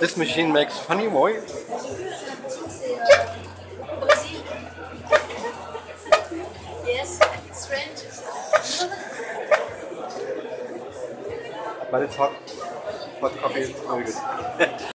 This machine makes funny noise. Yes, it's strange. But it's hot. Hot coffee is very good.